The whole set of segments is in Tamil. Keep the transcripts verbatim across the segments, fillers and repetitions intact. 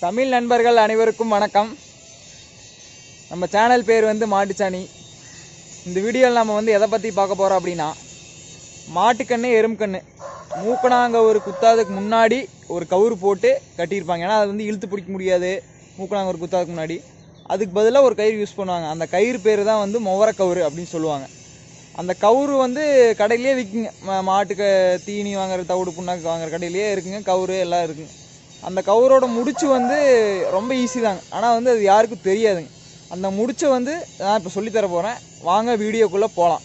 தமிழ் நண்பர்கள் அனைவருக்கும் வணக்கம். நம்ம சேனல் பேர் வந்து மாட்டுச்சாணி. இந்த வீடியோவில் நம்ம வந்து எதை பற்றி பார்க்க போகிறோம் அப்படின்னா, மாட்டுக்கண்ணு எறும்புக்கண்ணு மூக்கணாங்கவர் குத்தாதுக்கு முன்னாடி ஒரு கவுறு போட்டு கட்டியிருப்பாங்க. ஏன்னா அது வந்து இழுத்து பிடிக்க முடியாது மூக்கணாங்கவர் குத்தாதுக்கு முன்னாடி. அதுக்கு பதிலாக ஒரு கயிறு யூஸ் பண்ணுவாங்க. அந்த கயிறு பேர் தான் வந்து மொவர கவுறு அப்படின்னு சொல்லுவாங்க. அந்த கவுறு வந்து கடையிலே விற்குங்க. மாட்டுக்கு தீனி வாங்குற, தவிடு புண்ணாக்கு வாங்குற கடையிலே இருக்குங்க. கவுறு எல்லாம் இருக்குங்க. அந்த கவுரோட முடிச்சு வந்து ரொம்ப ஈஸி தாங்க. ஆனால் வந்து அது யாருக்கும் தெரியாதுங்க. அந்த முடிச்சை வந்து நான் இப்போ சொல்லித்தர போகிறேன். வாங்க வீடியோக்குள்ளே போகலாம்.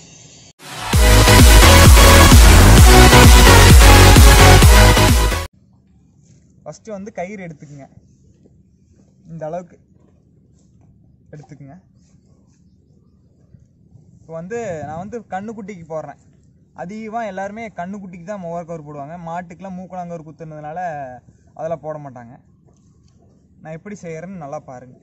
ஃபஸ்ட்டு வந்து கயிறு எடுத்துக்குங்க. இந்த அளவுக்கு எடுத்துக்குங்க. இப்போ வந்து நான் வந்து கண்ணுக்குட்டிக்கு போடுறேன். அதிகமாக எல்லாருமே கண்ணுக்குட்டிக்கு தான் மொவர் கவர் போடுவாங்க. மாட்டுக்கெலாம் மூக்கணாங்கவர் குத்துனதுனால அதெல்லாம் போட மாட்டாங்க. நான் எப்படி செய்கிறேன்னு நல்லா பாருங்கள்.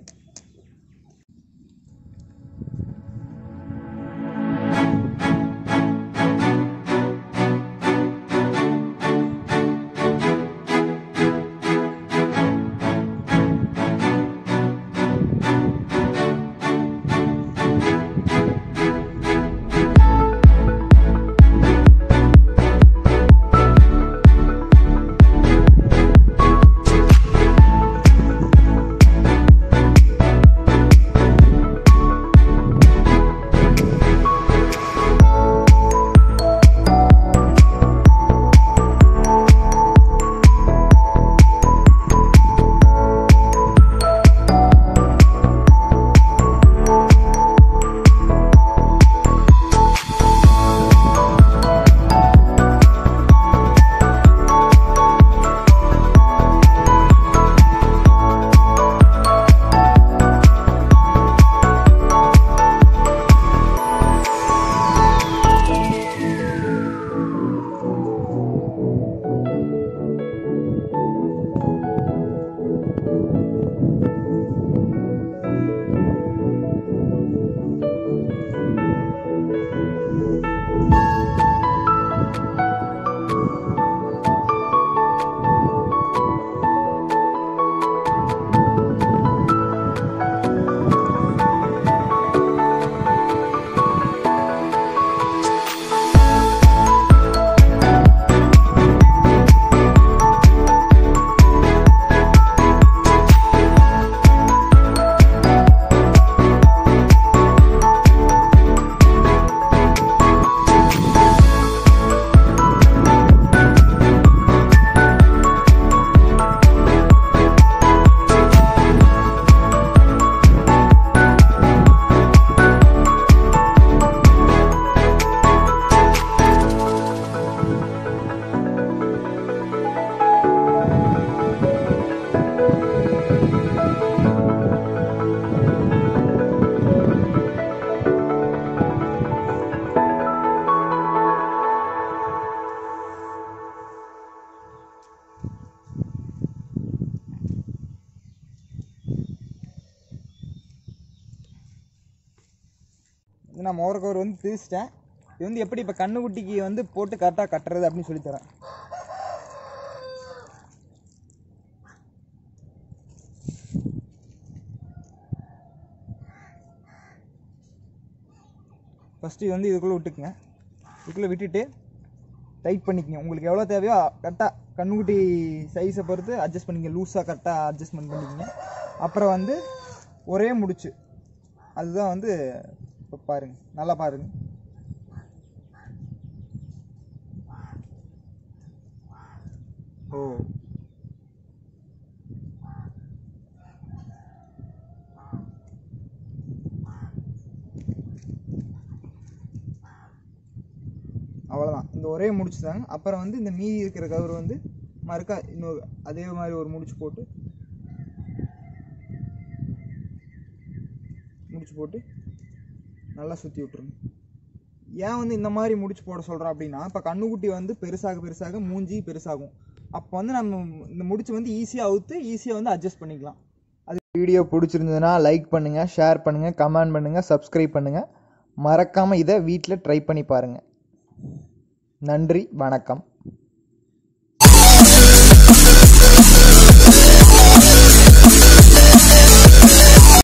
நான் மொவர் கவர் வந்து பிரிச்சிட்டேன். இது வந்து எப்படி இப்போ கண்ணுக்குட்டிக்கு வந்து போட்டு கரெக்டாக கட்டுறது அப்படின்னு சொல்லித்தரேன். ஃபஸ்ட்டு இது வந்து இதுக்குள்ளே விட்டுக்குங்க. இதுக்குள்ளே விட்டுட்டு டைட் பண்ணிக்கங்க. உங்களுக்கு எவ்வளோ தேவையோ கரெக்டாக கண்ணுக்குட்டி சைஸை பொறுத்து அட்ஜஸ்ட் பண்ணிக்கங்க. லூஸாக கரெக்டாக அட்ஜஸ்ட்மெண்ட் பண்ணிக்கங்க. அப்புறம் வந்து ஒரே முடிச்சு, அதுதான் வந்து இப்போ பாருங்கள், நல்லா பாருங்கள். ஓ அவ்வளோதான். இந்த ஒரே முடிச்சு தாங்க. அப்புறம் வந்து இந்த மீதி இருக்கிற கவர் வந்து மறுக்கா இன்னொரு அதே மாதிரி ஒரு முடிச்சு போட்டு முடிச்சு போட்டு நல்லா சுற்றி விட்டுருங்க. ஏன் வந்து இந்த மாதிரி முடிச்சு போட சொல்கிறோம் அப்படின்னா, இப்போ கண்ணுக்குட்டி வந்து பெருசாக பெருசாக மூஞ்சி பெருசாகும். அப்போ வந்து நம்ம இந்த முடிச்சு வந்து ஈஸியாக அவுத்து ஈஸியாக வந்து அட்ஜஸ்ட் பண்ணிக்கலாம். அது வீடியோ பிடிச்சிருந்ததுன்னா லைக் பண்ணுங்கள், ஷேர் பண்ணுங்கள், கமெண்ட் பண்ணுங்கள், சப்ஸ்கிரைப் பண்ணுங்கள். மறக்காமல் இதை வீட்டில் ட்ரை பண்ணி பாருங்கள். நன்றி, வணக்கம்.